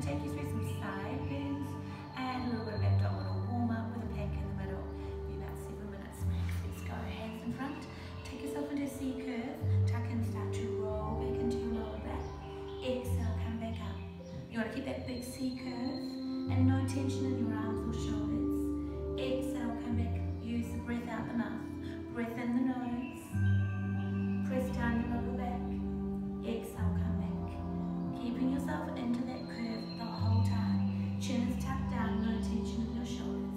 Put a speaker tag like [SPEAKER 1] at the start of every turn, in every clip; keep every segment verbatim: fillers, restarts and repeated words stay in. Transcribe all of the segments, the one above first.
[SPEAKER 1] take you through some side bends and a little bit of abdominal warm up with a plank in the middle. Be about seven minutes max. Let's go. Hands in front. Take yourself into a C curve. Tuck in, start to roll back into your lower back. Exhale, come back up. You want to keep that big C curve and no tension in your arms or shoulders. Exhale, come back. Use the breath out the mouth. Breath in the nose. Press down your lower back. Exhale, come back. Keeping yourself into that curve the whole time. Chin is tucked down, no tension in your shoulders.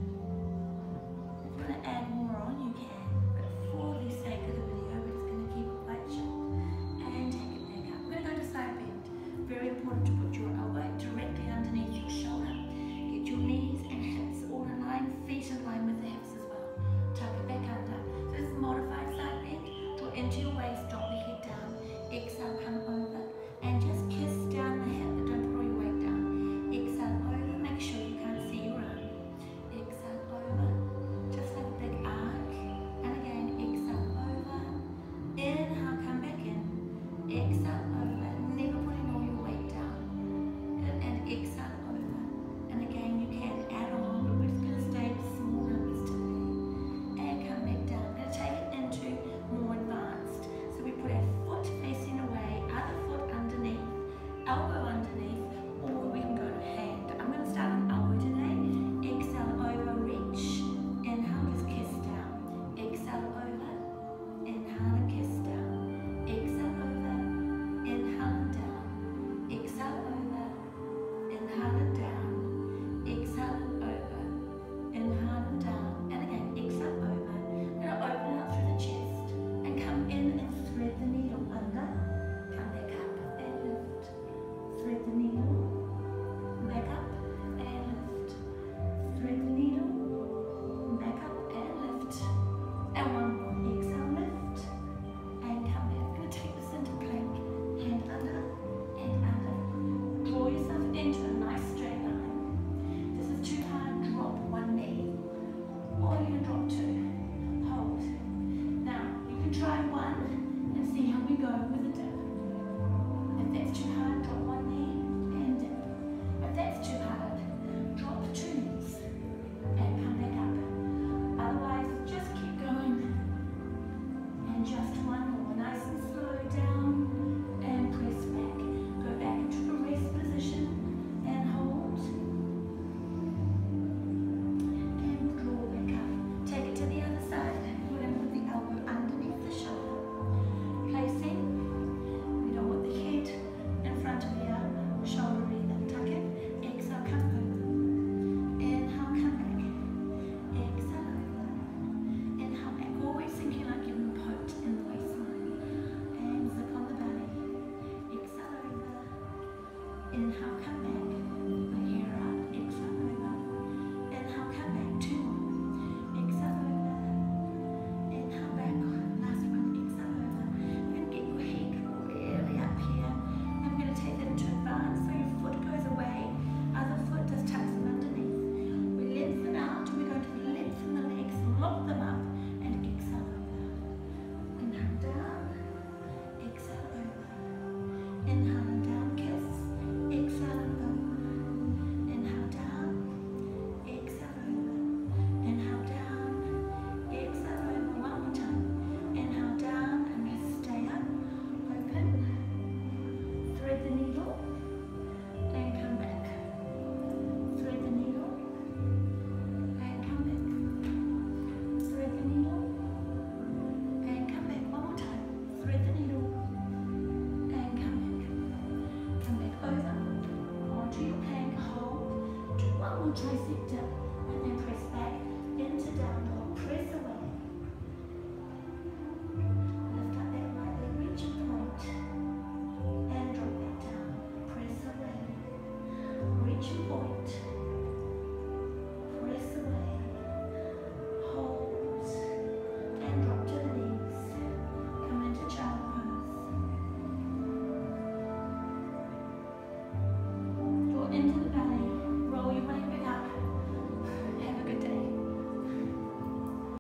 [SPEAKER 1] If you want to add more on, you can. But for the sake of the video, we're just going to keep it quite short. And take it back up. We're going to go to side bend. Very important to put your elbow directly underneath your shoulder. Get your knees and hips all in line, feet in line with the hips as well. Tuck it back under. So this is modified side bend. Draw into your waist, drop the head down. Exhale, come over. And just kiss down the hip, but don't put all your weight down. Exhale over, make sure you can't see your arm. Exhale over, just like a big arc. And again, exhale over. Inhale, come back in. Exhale over, never putting all your weight down. Good, and exhale over. And again, you can add on, but we're just going to stay with small numbers today. And come back down. We're going to take it into more advanced. So we put our foot facing away, other foot underneath, elbow underneath, or we can go to hand. I'm going to start on elbow today. Exhale over, reach. Inhale, just kiss down. Exhale over. Inhale and kiss down. Exhale over. Inhale and down. Exhale over. Inhale and down. Exhale and over. Inhale and down. And again, exhale over. I'm going to open out through the chest and come in and thread the needle under. Come back up and lift. Thread the needle. Back up and lift. Thread the needle. Back up and lift. And one more. Exhale, lift. And come back. I'm going to take this into plank. Hand under and under. Draw yourself into a nice straight line. This is too hard. Drop one knee. Or you can drop two. Hold. Now, you can try one and see how we go with a dip. If that's too hard, drop one knee and dip. If that's too hard, drop two knees and come back up. Otherwise, just keep going. And just one more. Nice and slow down and press back. Go back into the rest position and hold. And draw back up. Take it to the other side. We're going to put the elbow underneath the shoulder. Placing. We don't want the head in front of the uh, shoulder either. Tuck in. Exhale, come over. Inhale, come back. Exhale over. Inhale back. Always thinking like you've been poked in the waistline. And zip on the belly. Exhale over. Inhale, come back. Bring hair up. Exhale over. Inhale, come back. Two more. Exhale over. Inhale back. Last one. Exhale over. You're going to get your head really up here. And we're going to take that into advance. So your foot goes away. Other foot just tucks them underneath. We lengthen out. We're going to lengthen the legs. Lock them up. And exhale over. Inhale down. Exhale over. Inhale and down. Kiss. Exhale and over. Inhale down. Exhale over. Inhale down. Exhale over. One more time. Inhale down and we stay up. Open. Thread the needle. And come back. Thread the needle. And come back. Thread the needle. And come back. One more time. Thread the needle. And come back. Come back over. Onto your plank. Hold. Do one more tricep dip.